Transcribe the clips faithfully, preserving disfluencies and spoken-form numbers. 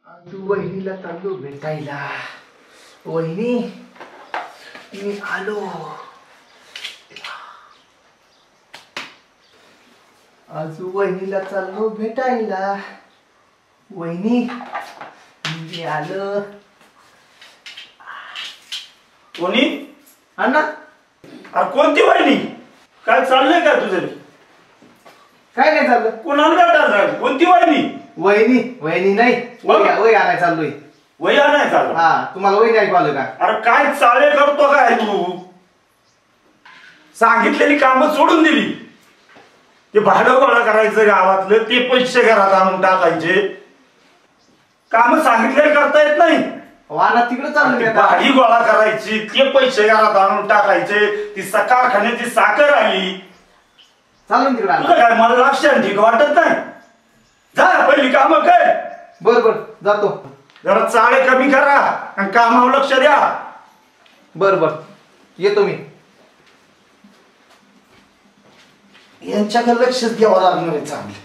तू वहिनीला चाललो भेटायला. वहिनी मी आलो. आज वहिनीला चाललो भेटायला. वहिनी मी आलो. कोणी? अण्णा. अरे कोणती वहिनी? काय चाललंय का तुझं? काय नाही चाललं. कोणाला भेटायला? कोणती वहिनी? वहिनी वहिनी नाही वही वही आणाय चाललोय. वही आणाय चाललो? हा तुम्हाला वही ऐकू आलं का? अरे काय चाळे करतो काय तू? सांगितलेली कामं सोडून दिली. ते भाडं गोळा करायचं गावातलं, ते पैसे घरात आणून टाकायचे. काम सांगितलेले करता येत नाही. वाना तिकडे चालू भाडी गोळा करायची, ते पैसे घरात आणून टाकायचे. ती सकाळ खाण्याची साखर आली चालून तिकडे. काय मला लक्षात ठीक वाटत नाही. जा पहिली काम कर. बर बर जातो. जरा चाळे कमी करा आणि कामावर लक्ष द्या. बर बर येतो मी. यांच्याकडे लक्षच द्यावं लागणार आहे चांगलं.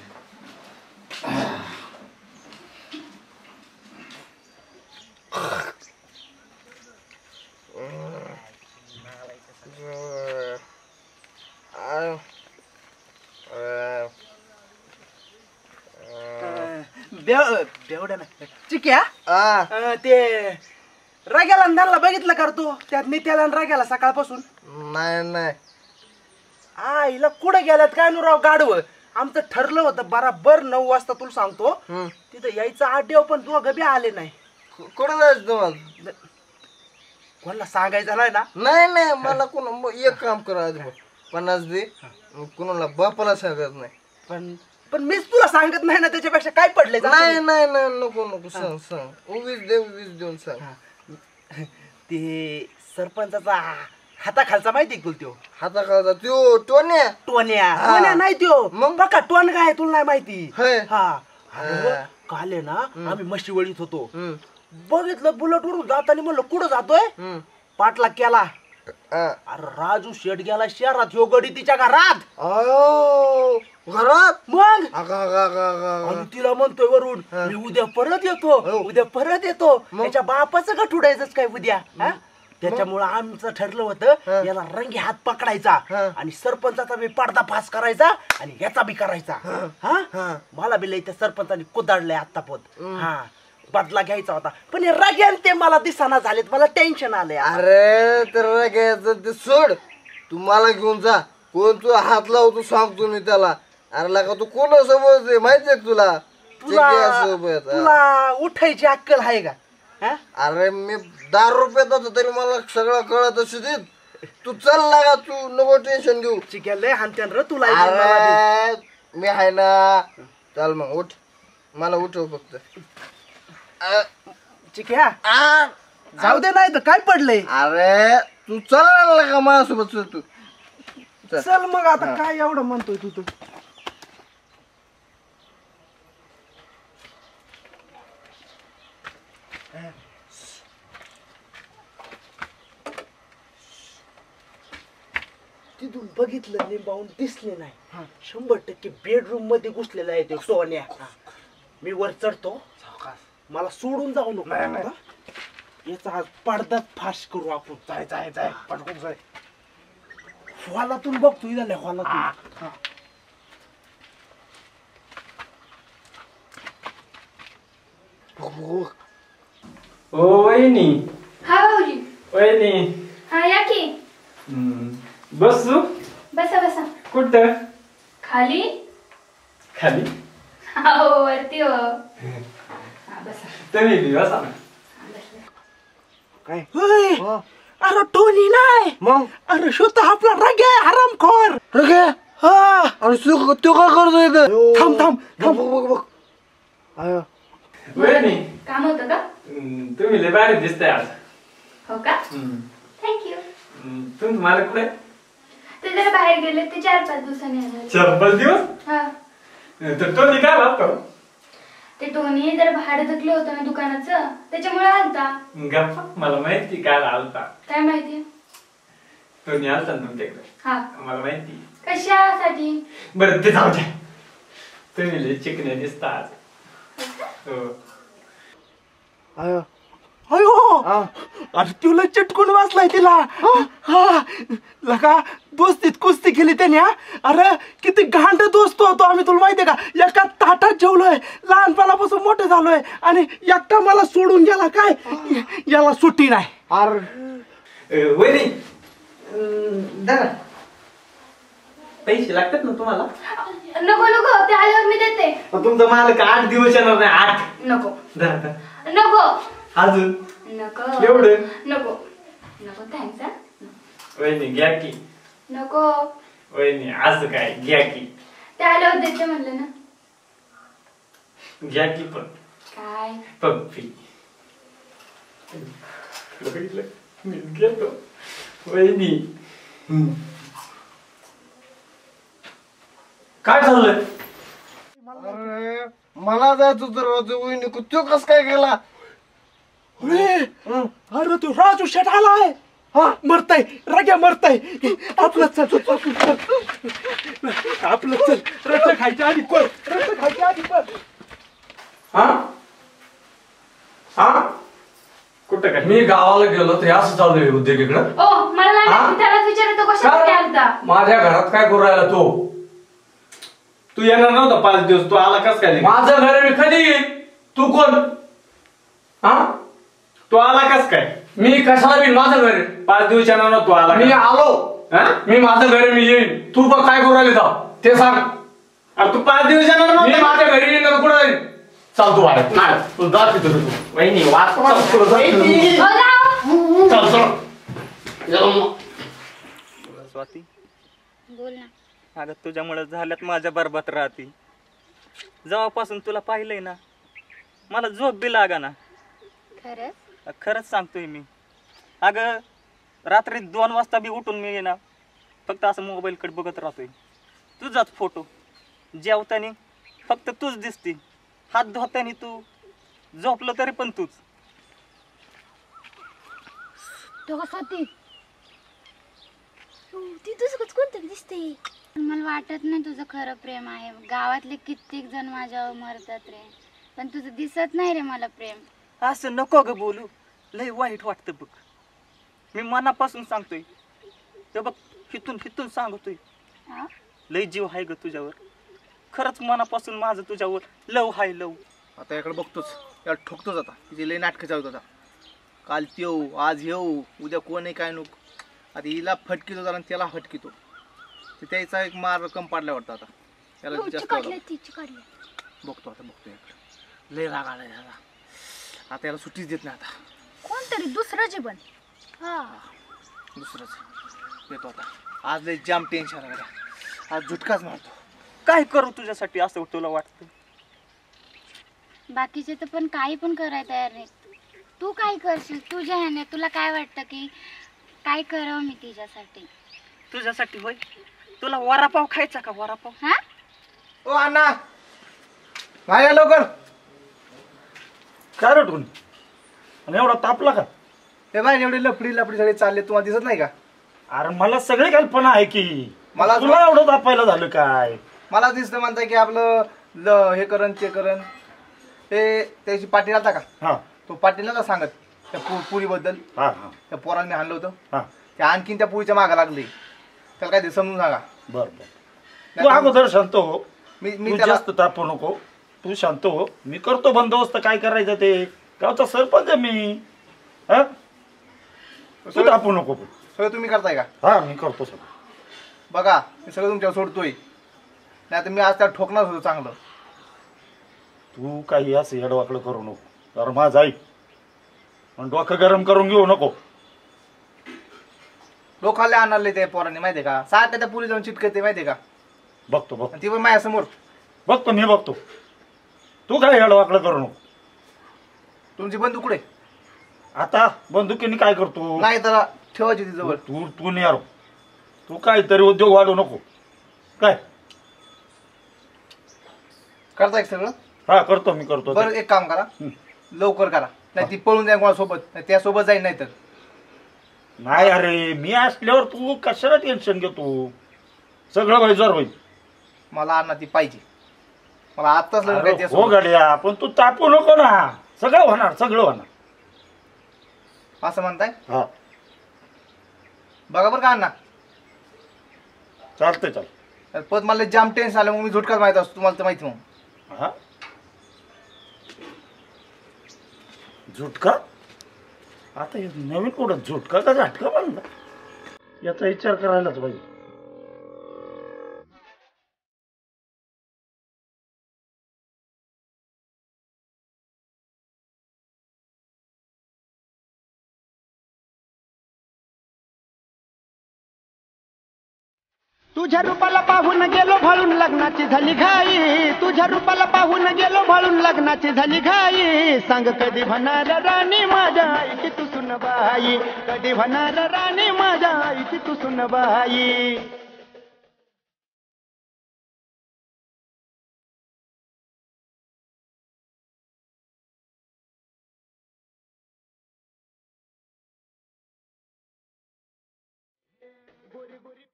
बेवड्या ना चिक्या ते राग्याला नाला बघितलं कर तू त्यात नित्याला राग्याला सकाळपासून. नाही नाही आ हिला कुठं गेल्यात काय नु राव गाडव. आमचं ठरलं होतं बराबर नऊ वाजता तुला सांगतो तिथं यायचं आठ देव पण तू गबी आले नाही. कुठं जायचं तुम्हाला? कोणाला सांगायचं नाही ना? नाही नाही मला कोण एक काम करा आधी पन्नास दे. कुणाला बापाला सांगत नाही. पण पण मीच तुला सांगत नाही ना त्याच्यापेक्षा काय पडले? नाही नाही नाही नको नको सांग सांग उगीच दे उगीच देऊन सांग. ते सरपंचाचा हाताखालचा माहिती तुला त्यो? हाताखालचा त्यो टोन्या? टोन्या टोन्या नाही त्यो मग बघा टोन काय तुला नाही माहिती? हा काल आहे ना आम्ही म्हशी वळीत होतो. बघितलं बुलेट वरून जाताना म्हणलं कुठं जातोय? पाटला केला. अरे राजू शेट गेला शहरात. ह्यो गडी तिच्या घरात. अयो घरात? मग आणि तिला म्हणतोय वरून मी उद्या परत येतो उद्या परत येतो. त्याच्या बापाचं गठ उडायचंच काय उद्या. त्याच्यामुळे आमचं ठरलं होतं याला रंगी हात पकडायचा आणि सरपंचाचा बी पडदा फास करायचा आणि याचा बी करायचा. हा मला बी लय त्या सरपंचाने कुदाडलंय आता पोत. हा बदला घ्यायचा होता पण हे राग्यान ते मला दिसाना झालेत. मला टेन्शन आलंय. अरे तर राग्याचं ते सोड. तू मला घेऊन जा. कोण तू हात लावतो सांगतो मी त्याला. अरे लागा तू कोण सोबत माहितीये तुला? तुला उठायची अक्कल आहे का? अरे मी दहा रुपयात होतो तरी मला सगळं कळत असे देत. तू चल लागा तू नको टेन्शन घेऊ. चिक्या हानत्यान र तुला. मी आहे ना. चल मग उठ. मला उठव फक्त. चिक्या जाऊ दे नाही तर काय पडलंय. अरे तू चल लागा माझ्यासोबत चल तू. चल मग आता काय एवढं म्हणतोय तू? तू तिथून बघितलं लिंबावून दिसले नाही. शंभर टक्के बेडरूम मध्ये घुसलेला आहे ते सोन्या. मी वर चढतो. मला सोडून जाऊ नको. याचा आज पडदाच फाश करू आपण. जाय जाय जाय पटकन जाय. हॉलातून बघतो इथं हॉलातून. ओ वहिनी. हा भाऊजी. वहिनी हा या की. बसू. बसा बसा. कुठं? खाली. खाली? हो वरती हो. हा बसा. तुम्ही बी बसा. काय? अरे टोनी नाही मग. अरे शोध आपला राग्या हरामखोर. रग्या? हा अरे तू तो काय करतो इथं? थांब थांब थांब. बघ बघ बघ. अयो वहिनी काम होतं का? तुम्ही लय भारी दिसताय आज. हो का? थँक्यू. तुम्ही मला कुठे? ते जरा बाहेर गेले ते चार पाच दिवसांनी आले. चार पाच दिवस? हा तर तो काय लागतो? ते टोनी जरा भाडं थकलं होतं ना दुकानाचं त्याच्यामुळे आलता. गप्पा मला माहिती काय आलता. काय माहिती? टोनी आलता तुमच्याकडे. हा मला माहिती. कशासाठी? बरं ते जाऊ द्या. तुम्ही लय चिकने दिसता आज. हो अयो अयो हा. अरे तुला चिटकून वाचलाय तिला हा लका दोस्तीत कुस्ती केली त्याने हा. अरे किती घांड दोस्त होतो आम्ही, तुला माहितीये का? एका ताटात जेवलोय, लहानपणापासून मोठे झालोय आणि एकटा मला सोडून गेला, काय याला सुट्टी नाही. अरे वहिनी दादा पैसे लागतात ना तुम्हाला? नको नको ते आल्यावर मी देते. मग तुमचा मालक आठ दिवस येणार नाही. आठ नको धरा, धरा. नको अजून नको एवढं? नको नको थँक्स हा. वहिनी घ्या की. नको वहिनी असं काय, घ्या की. ते आल्यावर देते म्हणलं ना. घ्या की पण काय पप्पी. बघितलं मी घेतो. वहिनी काय चाललंय? अरे मला जायचं तर वहिनी तो कस काय गेला? अरे अरे तू राजू शेट आलाय. हा मरताय रग्या मरताय. आपलं चल आपलं चल रट्ट खायच्या आधी कर, रट्ट खायच्या आधी कर. हा हा कुठं काय? मी गावाला गेलो तर असं चालू आहे उद्योग इकडं. ओ मला नाही हा? माहिती, त्यालाच विचारतो कशासाठी काय? आलता. माझ्या घरात काय करू राहिला तो? तू येणार नव्हता पाच दिवस, तू आला कस काय? माझं घर मी कधी येईल? तू कोण? हा तू आला कस काय? मी कशाला येईल? माझं घर आहे. पाच दिवस येणार नव्हता, तू आला मी का? आलो. हा? मी माझं घर आहे, मी येईन. तू पण काय करू राहिले ते सांग. अरे तू पाच दिवस येणार मी नव्हता. माझ्या घरी येईन ना कुठं जाईन? चाल तू बाहेर. नाही, तू जा तिथं तू. वहिनी वाच तुला जा तिथं. ओ जाओ. चल चल. स्वाती, बोल ना. अगं तुझ्यामुळे झाल्यात माझ्या बरबाद राहती. जेव्हापासून तुला पाहिलंय ना मला झोप बी लागा ना. खरंच खरंच सांगतोय मी. अगं रात्री दोन वाजता बी उठून मी ना फक्त असं मोबाईलकडे बघत राहतोय. तुझाच फोटो. जेवताना फक्त तूच दिसती, हात धुताना तू, झोपलं तरी पण तूच. तो कसं होती ती तुझं कोणतं दिसते. मला वाटत नाही तुझं खरं प्रेम आहे. गावातले कित्येक जण माझ्यावर मरतात रे, पण तुझं दिसत नाही रे मला प्रेम. असं नको ग बोलू, लय वाईट वाटतं बघ. मी मनापासून सांगतोय, ते बघ हिथून हिथून सांगतोय. हा? लय जीव आहे ग तुझ्यावर. खरंच मनापासून माझं तुझ्यावर लव हाय लव. आता याकडे बघतोच, याला ठोकतोच. आता तिचे लई नाटकं चालू आता. काल येऊ, आज येऊ, उद्या कोण आहे काय नको. आता हिला फटकितो जरा आणि त्याला फटकितो. ते त्याचा एक मार कम पाडला वाटतं आता. त्याला जास्त आवडलं. बघतो आता बघतो याकडे. लय राग आलाय याला. आता याला सुट्टीच देत नाही आता. कोणतरी दुसरं जीवन. हा दुसरंच येतो आता. आज लय जाम टेन्शन आहे. आज झुटकाच मारतो. काय करू तुझ्यासाठी असं तुला वाटतं? बाकीचे तर पण काही पण करायला तयार नाही. तू काय करशील तुझ्या ह्याने? तुला काय वाटतं की काय करावं मी तिच्यासाठी? तुझ्यासाठी होय? तुला वडापाव खायचा का? वडापाव. हा ओ अण्णा काय लवकर. काय रटून आणि एवढा तापला का? हे बाय एवढे लफडी लफडी सगळे चालले, तुम्हाला दिसत नाही का? अरे मला सगळी कल्पना आहे की. मला तुला एवढं तापायला झालं काय? मला दिसतं म्हणताय की आपलं ल हे करण ते करण. ते त्याची पाटील आलता का? हा तो पाटील नका सांगत त्या पु पुरीबद्दल. हा हा त्या पोराला मी हाणलं होतं. हा त्या आणखीन त्या पुरीच्या मागं लागली. त्याला काय ते समजून सांगा. बर बर. तू अगोदर शांत हो. मी तू मी त्याला जास्त तापू नको. तू शांत हो. मी करतो बंदोबस्त काय करायचं ते. गावचा सरपंच आहे मी. हा तू तापू नको. सगळं तुम्ही करताय का? हा मी करतो सगळं. बघा मी सगळं तुमच्यावर सोडतोय. नाही तर मी आज त्याला ठोकणार होतो चांगलं. तू काही असं येडवाकडं करू नको. तर माझं ऐक. पण डोकं गरम करून घेऊ नको. लोकांना आणले ते पोरांनी माहितीये का? सात त्या पुरी जाऊन चिटकते माहितीये का? बघतो बघतो आणि ती पण माझ्यासमोर. बघतो मी बघतो. तू काय येडवाकडं करू नको. तुमची बंधू कुठे? आता बंदुकीने काय करतो? नाही तर ठेवायची ती जवळ. तू तू नाही यार. तू काहीतरी उद्योग वाढू नको. काय करताय सगळं? हा करतो मी करतो. बरं एक काम करा, लवकर करा. नाही ती पळून जाईल कोणासोबत, नाही त्यासोबत जाईल. नाही तर नाही अरे मी असल्यावर तू कशाला टेन्शन घेतो. सगळं व्हायचं होईल. मला अण्णा ती पाहिजे. मला आत्ताच लग्न अरे करायचं हो त्यासोबत. गाड्या पण तू तापू नको ना. सगळं होणार सगळं होणार. असं म्हणताय? हा बघा बरं का अण्णा, चालतंय चाल. पद मला जाम टेन्शन आलं, मग मी झुटकाच माहित असतो तुम्हाला तर माहिती. मग हा झुटका आता हे नवीन कुठं झुटका का झटका बांधला याचा विचार करायलाच पाहिजे. तुझ्या रूपाला पाहून गेलो भाळून लग्नाची झाली घाई, तुझ्या रूपाला पाहून गेलो भाळून लग्नाची झाली घाई. सांग कधी होणार राणी माझ्या आईची तू सुनबाई, कधी होणार राणी माझ्या आईची तू सुनबाई. गोरी गोरी